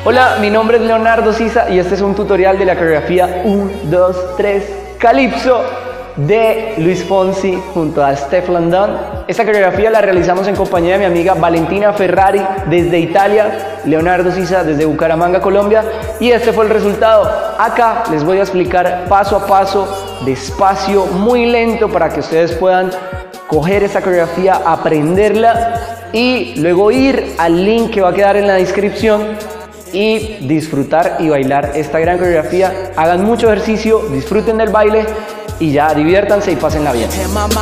Hola, mi nombre es Leonardo Sisa y este es un tutorial de la coreografía 1, 2, 3 Calypso de Luis Fonsi junto a Steph London. Esta coreografía la realizamos en compañía de mi amiga Valentina Ferrari desde Italia, Leonardo Sisa desde Bucaramanga, Colombia, y este fue el resultado. Acá les voy a explicar paso a paso, despacio, muy lento, para que ustedes puedan coger esta coreografía, aprenderla y luego ir al link que va a quedar en la descripción y disfrutar y bailar esta gran coreografía. Hagan mucho ejercicio, disfruten del baile y ya diviértanse y pásenla bien.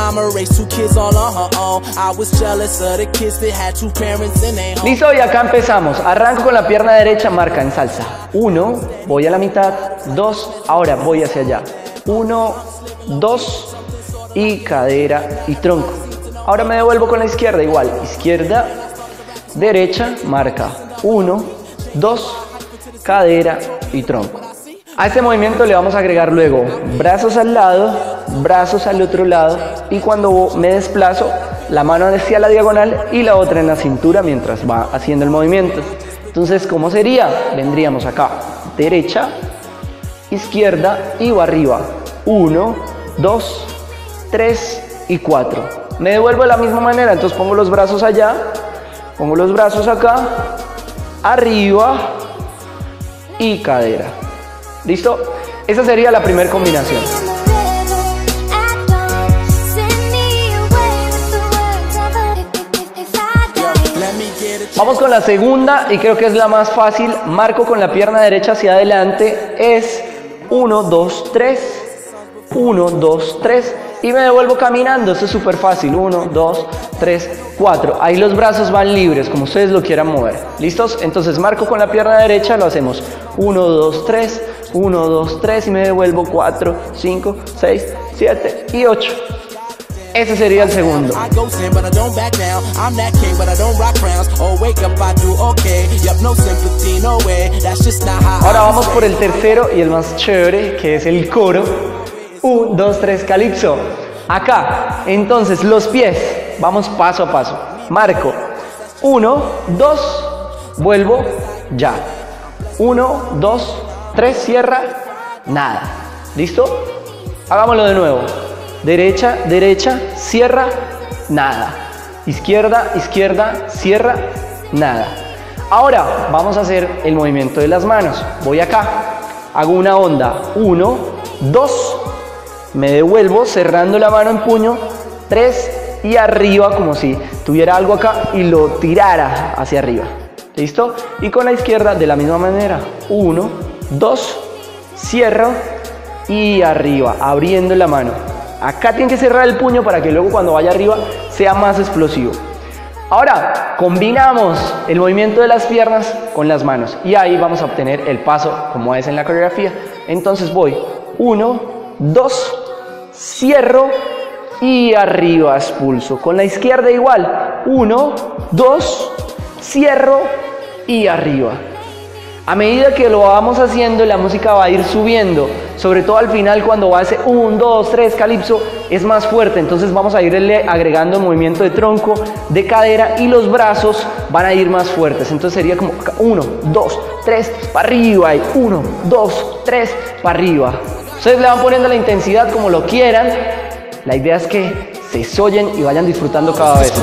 Listo, y acá empezamos. Arranco con la pierna derecha, marca en salsa. 1, voy a la mitad, 2, ahora voy hacia allá. 1, 2 y cadera y tronco. Ahora me devuelvo con la izquierda, igual, izquierda, derecha, marca 1, 2, cadera y tronco. A este movimiento le vamos a agregar luego brazos al lado, brazos al otro lado, y cuando me desplazo, la mano hacia la diagonal y la otra en la cintura mientras va haciendo el movimiento. Entonces, ¿cómo sería? Vendríamos acá, derecha, izquierda y va arriba. 1, 2, 3 y 4. Me devuelvo de la misma manera, entonces pongo los brazos allá, pongo los brazos acá, arriba y cadera. ¿Listo? Esa sería la primera combinación. Vamos con la segunda y creo que es la más fácil. Marco con la pierna derecha hacia adelante, es 1, 2, 3, 1, 2, 3 y me devuelvo caminando. Esto es súper fácil. 1, 2, 3, 4. Ahí los brazos van libres, como ustedes lo quieran mover. ¿Listos? Entonces marco con la pierna derecha, lo hacemos 1, 2, 3, 1, 2, 3 y me devuelvo 4, 5, 6, 7 y 8. Ese sería el segundo. Ahora vamos por el tercero y el más chévere, que es el coro. 1, 2, 3, Calypso. Acá, entonces los pies, vamos paso a paso. Marco 1, 2, vuelvo, ya. 1, 2, 3, cierra, nada. ¿Listo? Hagámoslo de nuevo. Derecha, derecha, cierra, nada. Izquierda, izquierda, cierra, nada. Ahora vamos a hacer el movimiento de las manos. Voy acá, hago una onda. 1, 2, me devuelvo cerrando la mano en puño. 3 y arriba, como si tuviera algo acá y lo tirara hacia arriba. ¿Listo? Y con la izquierda de la misma manera. 1, 2, cierro y arriba, abriendo la mano. Acá tienen que cerrar el puño para que luego cuando vaya arriba sea más explosivo. Ahora combinamos el movimiento de las piernas con las manos y ahí vamos a obtener el paso como es en la coreografía. Entonces voy 1, 2, cierro y arriba expulso. Con la izquierda igual. 1, 2, cierro y arriba. A medida que lo vamos haciendo, la música va a ir subiendo, sobre todo al final cuando va a ser 1, 2, 3, Calypso, es más fuerte. Entonces vamos a irle agregando movimiento de tronco, de cadera, y los brazos van a ir más fuertes. Entonces sería como 1, 2, 3, para arriba, y 1, 2, 3, para arriba. Ustedes le van poniendo la intensidad como lo quieran. La idea es que se sollen y vayan disfrutando cada vez.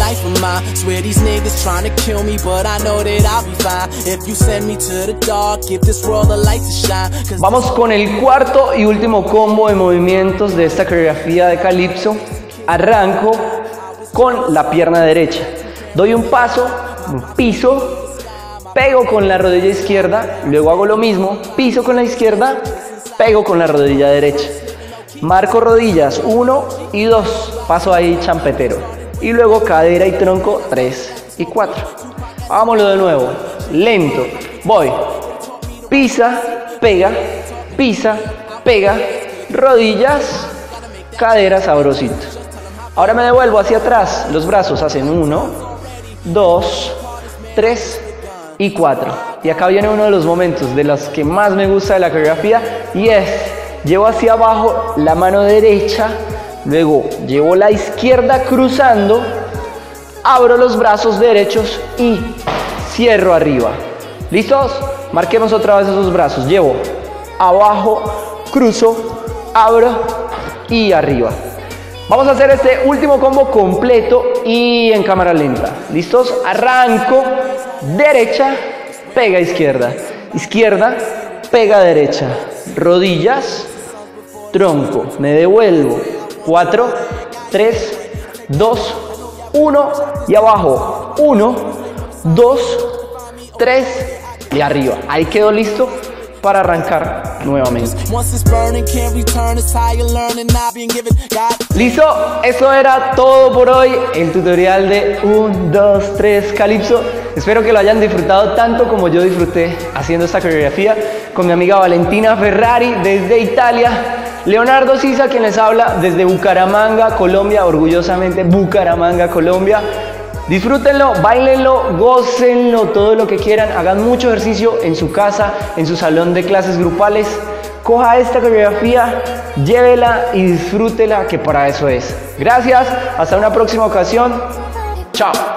Vamos con el cuarto y último combo de movimientos de esta coreografía de Calypso. Arranco con la pierna derecha. Doy un paso, un piso, pego con la rodilla izquierda, luego hago lo mismo, piso con la izquierda, pego con la rodilla derecha. Marco rodillas 1 y 2, paso ahí champetero. Y luego cadera y tronco 3 y 4. Hagámoslo de nuevo, lento. Voy, pisa, pega, rodillas, cadera, sabrosito. Ahora me devuelvo hacia atrás, los brazos hacen 1, 2, 3 y 4. Y acá viene uno de los momentos de los que más me gusta de la coreografía y es: llevo hacia abajo la mano derecha, luego llevo la izquierda cruzando, abro los brazos derechos y cierro arriba. ¿Listos? Marquemos otra vez esos brazos. Llevo abajo, cruzo, abro y arriba. Vamos a hacer este último combo completo y en cámara lenta. ¿Listos? Arranco, derecha, pega izquierda, izquierda, pega derecha, rodillas, tronco, me devuelvo, 4, 3, 2, 1 y abajo, 1, 2, 3 y arriba. Ahí quedó listo para arrancar nuevamente. Listo, eso era todo por hoy, el tutorial de 1, 2, 3 Calypso. Espero que lo hayan disfrutado tanto como yo disfruté haciendo esta coreografía con mi amiga Valentina Ferrari desde Italia, Leonardo Sisa quien les habla desde Bucaramanga, Colombia, orgullosamente Bucaramanga, Colombia. Disfrútenlo, bailenlo, gócenlo, todo lo que quieran, hagan mucho ejercicio en su casa, en su salón de clases grupales. Coja esta coreografía, llévela y disfrútela, que para eso es. Gracias, hasta una próxima ocasión. Chao.